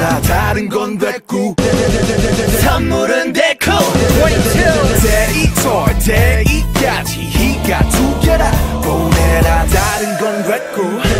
보내라 다른 건 됐고 선물은 데코 22 대이톨 대이까지 희가 두 개라 보내라 다른 건 됐고